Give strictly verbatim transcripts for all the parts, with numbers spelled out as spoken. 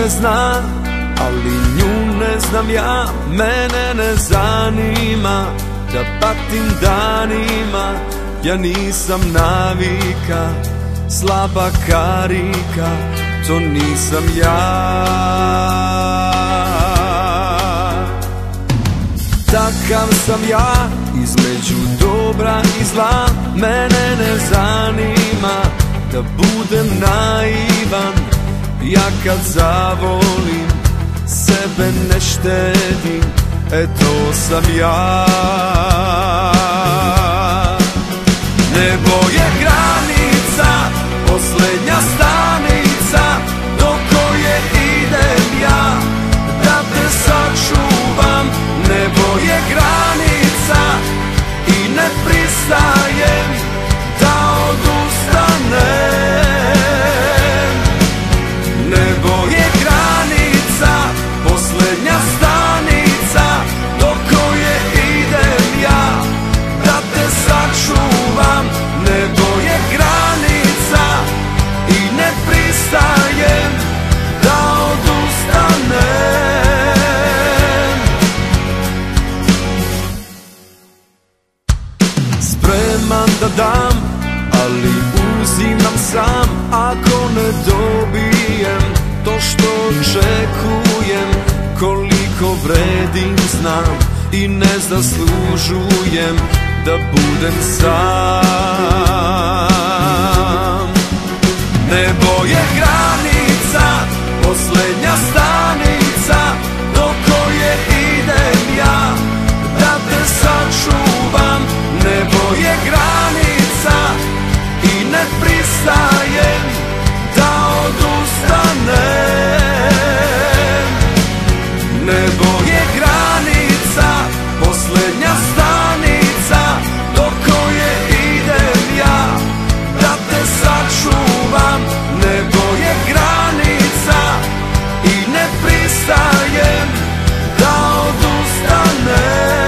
sve zna, ali nju ne znam ja. Mene ne zanima da patim danima, ja nisam navika, slaba karika, to nisam ja. Takav sam ja, između dobra i zla. Mene ne zanima da budem naivan, ja kad zavolim sebe ne štedim, e to sam ja. Nebo je granica, posljednja stanica do koje idem ja, da te sačuvam. Nebo je granica i ne pristajem da odustanem. Nebo je granica, posljednja stanica do koje idem ja, da te sačuvam. Nebo je granica i ne pristajem da odustanem. Spreman da dam, ali uzimam sam. Ako ne dobijem to što očekujem, koliko vredim znam i ne zaslužujem da budem sam. Nebo je granica, posljednja stanica do koje idem ja, da te sačuvam. Nebo je granica i ne pristajem da odustanem. Nebo je granica, posljednja stanica do koje idem ja, da te sačuvam. Nebo je granica i ne pristajem da odustanem.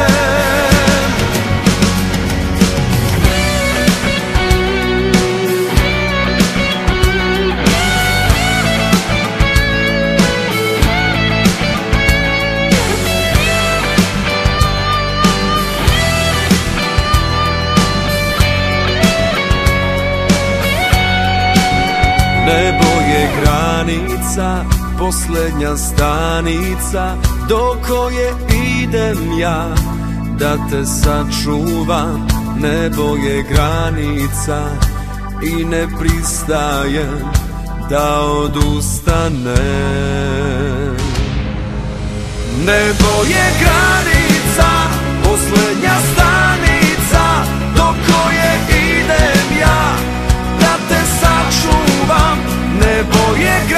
Nebo je granica, posljednja stanica do koje idem ja, da te sačuvam. Nebo je granica i ne pristajem da odustanem. Nebo je granica, posljednja stanica do koje idem ja, da te sačuvam. Nebo je granica